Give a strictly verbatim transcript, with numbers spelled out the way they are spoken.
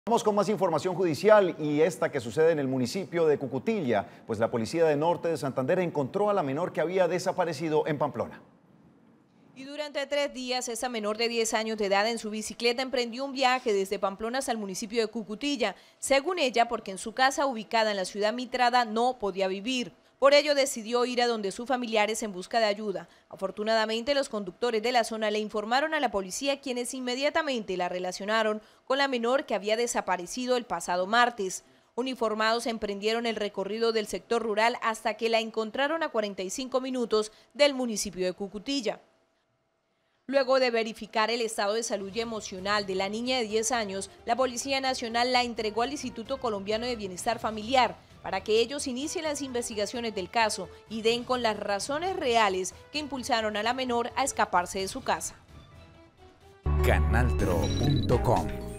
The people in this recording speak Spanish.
Vamos con más información judicial y esta que sucede en el municipio de Cucutilla, pues la policía de Norte de Santander encontró a la menor que había desaparecido en Pamplona. Y durante tres días, esa menor de diez años de edad en su bicicleta emprendió un viaje desde Pamplona hasta el municipio de Cucutilla, según ella, porque en su casa ubicada en la ciudad mitrada no podía vivir. Por ello decidió ir a donde sus familiares en busca de ayuda. Afortunadamente, los conductores de la zona le informaron a la policía, quienes inmediatamente la relacionaron con la menor que había desaparecido el pasado martes. Uniformados emprendieron el recorrido del sector rural hasta que la encontraron a cuarenta y cinco minutos del municipio de Cucutilla. Luego de verificar el estado de salud y emocional de la niña de diez años, la Policía Nacional la entregó al Instituto Colombiano de Bienestar Familiar para que ellos inicien las investigaciones del caso y den con las razones reales que impulsaron a la menor a escaparse de su casa. canal tro punto com